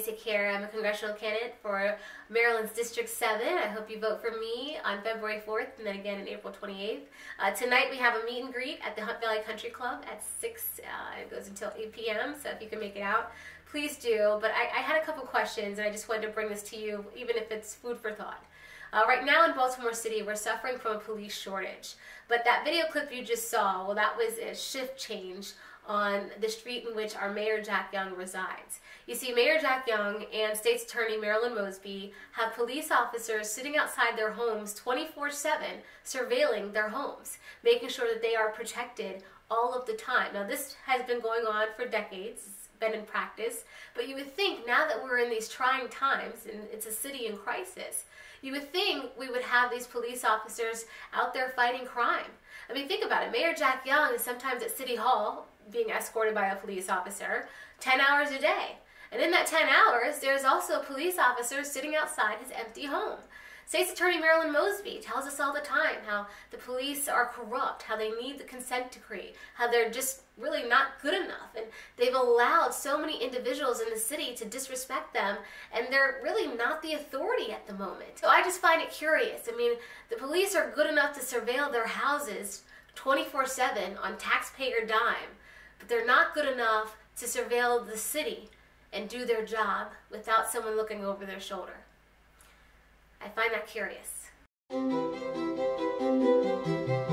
Take Care. I'm a congressional candidate for Maryland's District 7. I hope you vote for me on February 4th and then again on April 28th. Tonight we have a meet and greet at the Hunt Valley Country Club at 6. It goes until 8 p.m. So if you can make it out, please do. But I had a couple questions and I just wanted to bring this to you, even if it's food for thought. Right now in Baltimore City, we're suffering from a police shortage. But that video clip you just saw, well, that was a shift change on the street in which our Mayor Jack Young resides. You see, Mayor Jack Young and State's Attorney Marilyn Mosby have police officers sitting outside their homes 24/7, surveilling their homes, making sure that they are protected all of the time. Now, this has been going on for decades. It's been in practice. But you would think now that we're in these trying times, and it's a city in crisis, you would think we would have these police officers out there fighting crime. I mean, think about it. Mayor Jack Young is sometimes at City Hall being escorted by a police officer 10 hours a day. And in that 10 hours, there's also police officers sitting outside his empty home. State's Attorney Marilyn Mosby tells us all the time how the police are corrupt, how they need the consent decree, how they're just really not good enough. And they've allowed so many individuals in the city to disrespect them, and they're really not the authority at the moment. So I just find it curious. I mean, the police are good enough to surveil their houses 24/7 on taxpayer dime, but they're not good enough to surveil the city and do their job without someone looking over their shoulder. I find that curious.